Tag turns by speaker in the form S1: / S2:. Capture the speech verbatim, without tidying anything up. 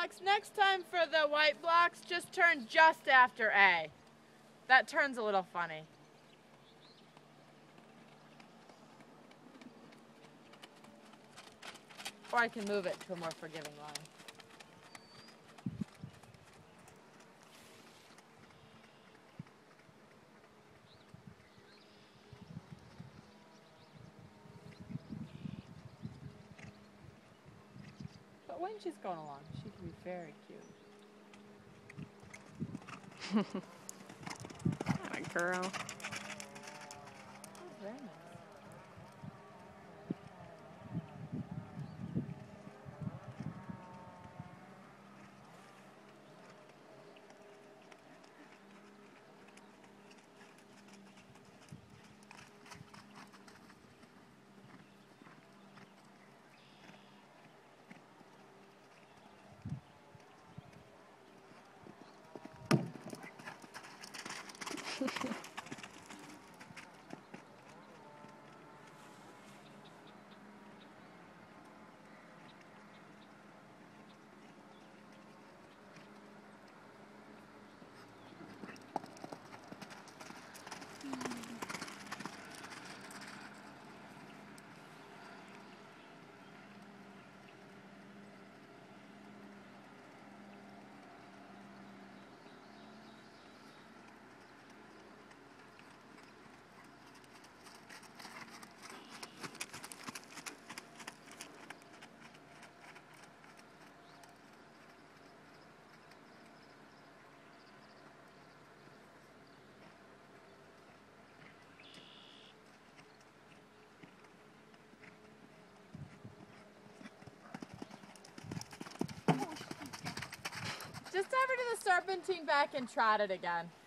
S1: blocks. Next time for the white blocks, just turn just after A. That turn's a little funny. Or I can move it to a more forgiving line. But when she's going along, she can be very cute.
S2: Atta girl.
S1: Oh, very nice. Just have her do the serpentine back and trot it again.